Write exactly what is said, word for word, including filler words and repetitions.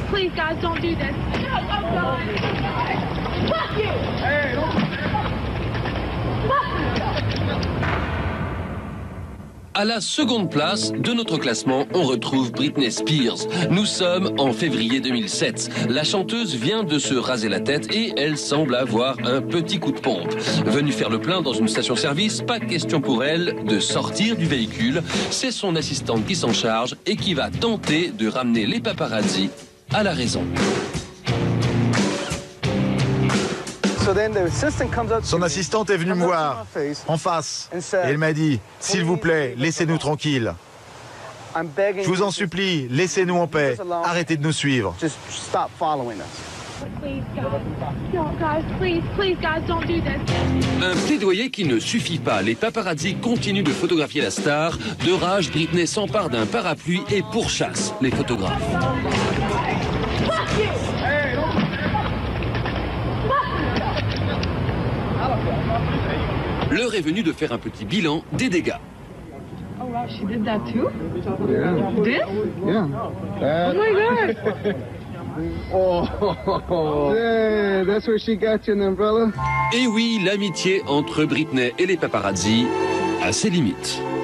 please, guys, don't do this. Oh, God. Fuck you! Hey, don't... À la seconde place de notre classement, on retrouve Britney Spears. Nous sommes en février deux mille sept. La chanteuse vient de se raser la tête et elle semble avoir un petit coup de pompe. Venue faire le plein dans une station-service, pas question pour elle de sortir du véhicule. C'est son assistante qui s'en charge et qui va tenter de ramener les paparazzis à la raison. Son assistante est venue me voir, en face, et elle m'a dit « S'il vous plaît, laissez-nous tranquilles. Je vous en supplie, laissez-nous en paix. Arrêtez de nous suivre. » Un plaidoyer qui ne suffit pas. Les paparazzis continuent de photographier la star. De rage, Britney s'empare d'un parapluie et pourchasse les photographes. L'heure est venue de faire un petit bilan des dégâts. Oh wow, she did that too? Yeah. This? Yeah. Oh my God! Oh, yeah, that's where she got you an umbrella. Et oui, l'amitié entre Britney et les paparazzis a ses limites.